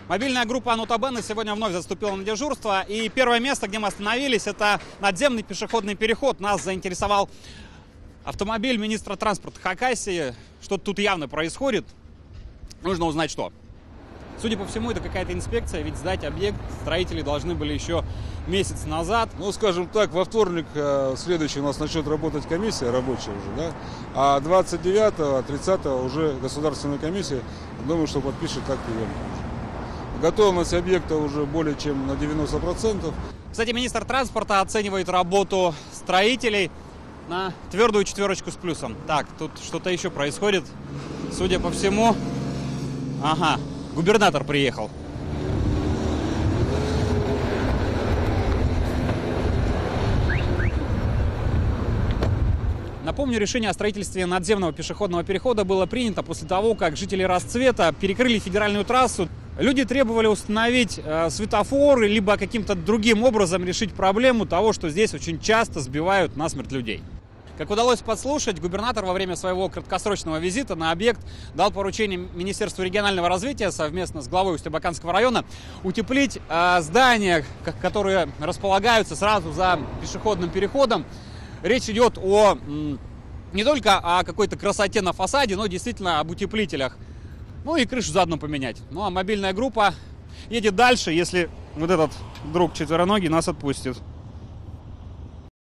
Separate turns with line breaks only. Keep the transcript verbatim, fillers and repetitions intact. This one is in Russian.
Мобильная группа Анутабена сегодня вновь заступила на дежурство. И первое место, где мы остановились, это надземный пешеходный переход. Нас заинтересовал автомобиль министра транспорта Хакасии. Что-то тут явно происходит. Нужно узнать, что. Судя по всему, это какая-то инспекция, ведь сдать объект строители должны были еще месяц назад.
Ну, скажем так, во вторник э, следующий у нас начнет работать комиссия рабочая уже, да? А двадцать девятого, тридцатого уже государственная комиссия, думаю, что подпишет акт приемки. Готовность объекта уже более чем на девяносто процентов.
Кстати, министр транспорта оценивает работу строителей на твердую четверочку с плюсом. Так, тут что-то еще происходит. Судя по всему... Ага, губернатор приехал. Напомню, решение о строительстве надземного пешеходного перехода было принято после того, как жители Расцвета перекрыли федеральную трассу. Люди требовали установить э, светофоры, либо каким-то другим образом решить проблему того, что здесь очень часто сбивают насмерть людей. Как удалось подслушать, губернатор во время своего краткосрочного визита на объект дал поручение Министерству регионального развития совместно с главой Усть-Абаканского района утеплить э, здания, которые располагаются сразу за пешеходным переходом. Речь идет о м, не только о какой-то красоте на фасаде, но действительно об утеплителях. Ну и крышу заодно поменять. Ну а мобильная группа едет дальше, если вот этот друг четвероногий нас отпустит.